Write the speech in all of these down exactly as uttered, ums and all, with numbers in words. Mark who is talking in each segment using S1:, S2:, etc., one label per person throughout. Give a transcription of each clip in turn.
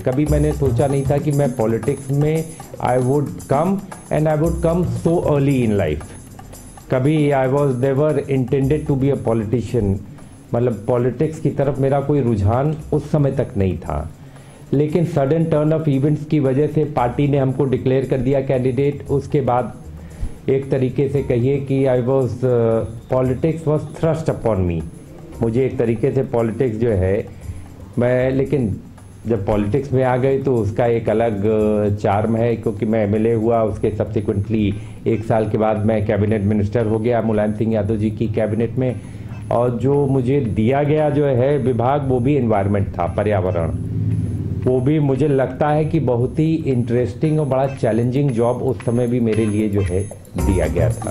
S1: कभी मैंने सोचा नहीं था कि मैं पॉलिटिक्स में I would come and I would come so early in life. कभी I was never intended to be a politician, मतलब पॉलिटिक्स की तरफ मेरा कोई रुझान उस समय तक नहीं था। लेकिन सडन टर्न ऑफ इवेंट्स की वजह से पार्टी ने हमको डिक्लेयर कर दिया कैंडिडेट। उसके बाद एक तरीके से कहिए कि I was politics was thrust upon me. मुझे एक तरीके से पॉलिटिक्स जो है मैं, लेकिन जब पॉलिटिक्स में आ गए तो उसका एक अलग चार्म है, क्योंकि मैं एमएलए हुआ, उसके सब्सिक्वेंटली एक साल के बाद मैं कैबिनेट मिनिस्टर हो गया मुलायम सिंह यादव जी की कैबिनेट में। और जो मुझे दिया गया जो है विभाग, वो भी एनवायरनमेंट था, पर्यावरण। वो भी मुझे लगता है कि बहुत ही इंटरेस्टिंग और बड़ा चैलेंजिंग जॉब उस समय भी मेरे लिए जो है दिया गया था।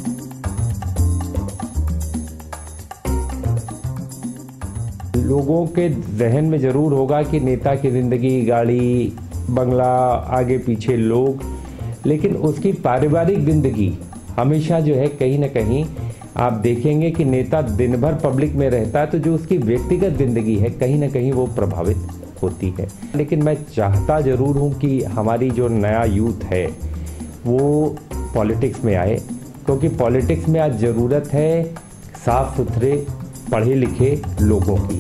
S1: लोगों के जहन में ज़रूर होगा कि नेता की ज़िंदगी गाड़ी बंगला, आगे पीछे लोग, लेकिन उसकी पारिवारिक ज़िंदगी हमेशा जो है कहीं ना कहीं आप देखेंगे कि नेता दिन भर पब्लिक में रहता है, तो जो उसकी व्यक्तिगत ज़िंदगी है कहीं ना कहीं वो प्रभावित होती है। लेकिन मैं चाहता ज़रूर हूँ कि हमारी जो नया यूथ है वो पॉलिटिक्स में आए, क्योंकि पॉलिटिक्स में आज ज़रूरत है साफ सुथरे पढ़े लिखे लोगों की।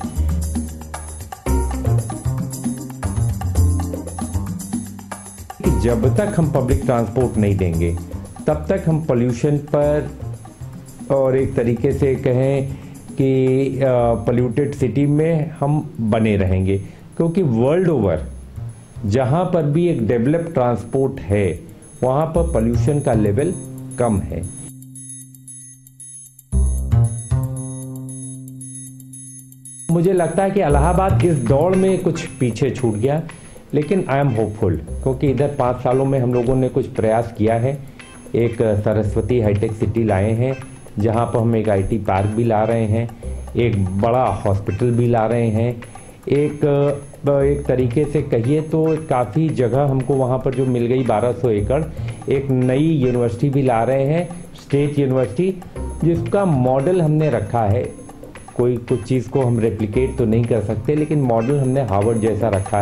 S1: जब तक हम पब्लिक ट्रांसपोर्ट नहीं देंगे तब तक हम पोल्यूशन पर, और एक तरीके से कहें कि पोल्यूटेड सिटी में हम बने रहेंगे। क्योंकि वर्ल्ड ओवर जहाँ पर भी एक डेवलप ट्रांसपोर्ट है वहाँ पर पोल्यूशन का लेवल कम है। मुझे लगता है कि इलाहाबाद इस दौड़ में कुछ पीछे छूट गया, लेकिन आई एम होपफुल, क्योंकि इधर पाँच सालों में हम लोगों ने कुछ प्रयास किया है। एक सरस्वती हाईटेक सिटी लाए हैं, जहाँ पर हम एक आईटी पार्क भी ला रहे हैं, एक बड़ा हॉस्पिटल भी ला रहे हैं, एक एक तरीके से कहिए तो काफ़ी जगह हमको वहाँ पर जो मिल गई बारह सौ एकड़, एक नई यूनिवर्सिटी भी ला रहे हैं, स्टेट यूनिवर्सिटी, जिसका मॉडल हमने रखा है। कोई कुछ चीज़ को हम रेप्लिकेट तो नहीं कर सकते, लेकिन मॉडल हमने हार्वर्ड जैसा रखा है।